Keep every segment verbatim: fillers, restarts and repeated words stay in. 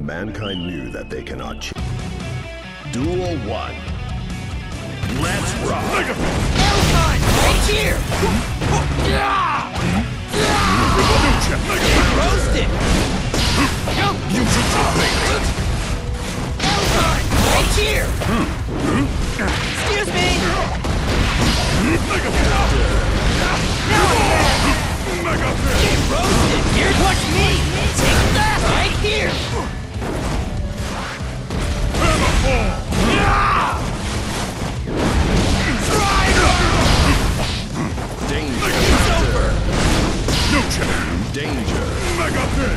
Mankind knew that they cannot change. Duel one. Let's rock! Helltime! Right here! Get roasted! Use it to fate! Helltime! Right here! Excuse me! Now I'm back! Get roasted! Here, watch me! Take that! Right here! Danger! It's over! No chance! Danger! Mega Pit!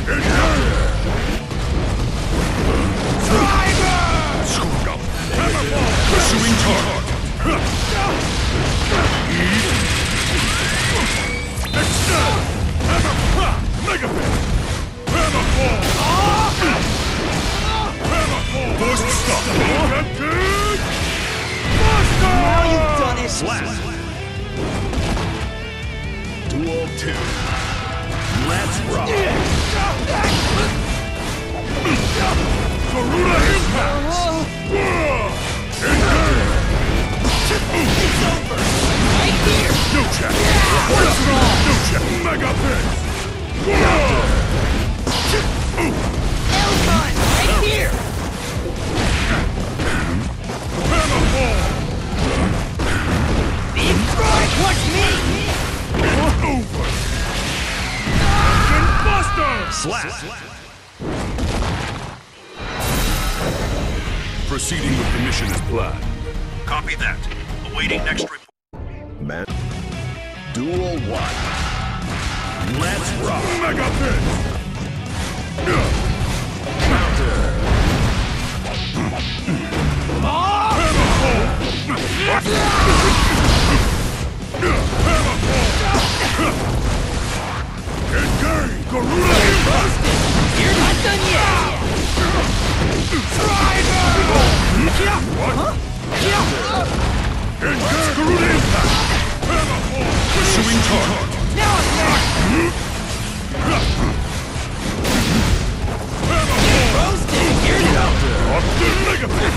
Driver! Screwed up! Hammerball! Pursuing target! Extend! Hammer! Mega Pit! Hammerball! Hammerball! Forced stop! Captain! Buster! Now you've done it! Slap! Duel two. Let's rock! Garuda Impact! It's over! Right here! No check! What's wrong? No check! Mega Pit! Helltime! Right here! Hammerball! Big strike! Watch me! Over! Captain Buster! Slap! Proceeding with the mission as planned. Copy that. Awaiting next report. Man. Duel one. Let's rock! Mega Pit! Counter! Engage! Garuda Impact! You're not done yet! Engage! Garuda Impact! Pursuing target! Now I'm back! Roasted! Here's no! Up the Mega Pit!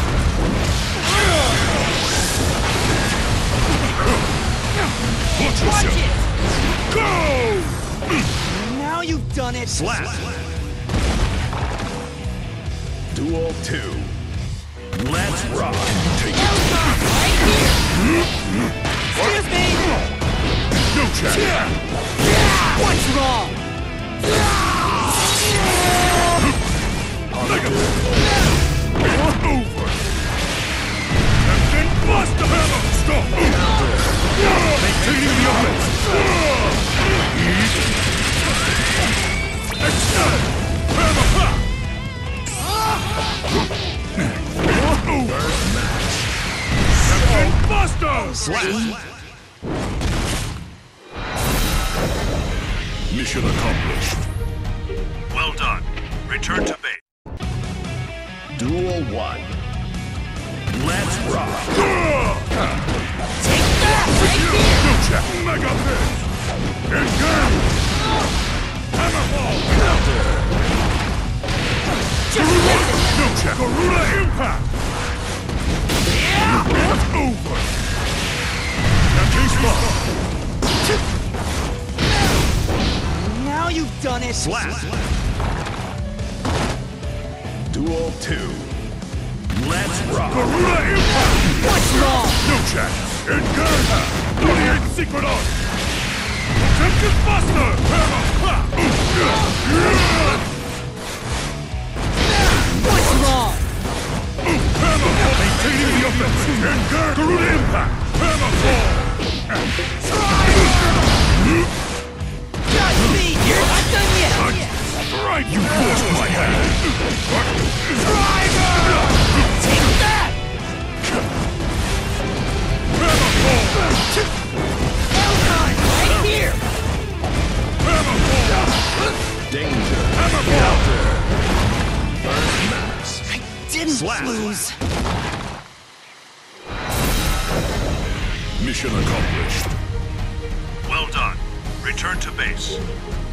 Watch Watch yourself! it! Go! Now you've done it! Slap! Duel two. Let's rock! Take it! Helltime! Right here! Excuse me! No check! What's wrong? Mega Pit! Over! Captain Buster! Hammer! Stop! Maintaining the offense! Extend! Hammer! Ha! Over! Captain Buster! Slap! Mission accomplished. Well done. Return to base. Duel one. Let's rock! Take that! Right here! No check! Mega Pit! Engage! Hammerball! Just listen! No check! Garuda Impact! It's over! Captain Spot! Now you've done it! Slap! Duel two. Let's rock! Garuda Impact! What's wrong? No check! Engage! twenty-eight Secret Art! Captain Buster! Hammer! Ha! What's wrong? Hammer! Maintaining the offense! Engage! Garuda Impact! Hammer Ball! Just me! You're not done yet! Right! You forced my hand! Driver! Take that! Hammer Ball! Helltime! Right here! Hammer Ball! Danger! Hammer Ball! First max! I didn't Slap. lose! Mission accomplished. Well done. Return to base.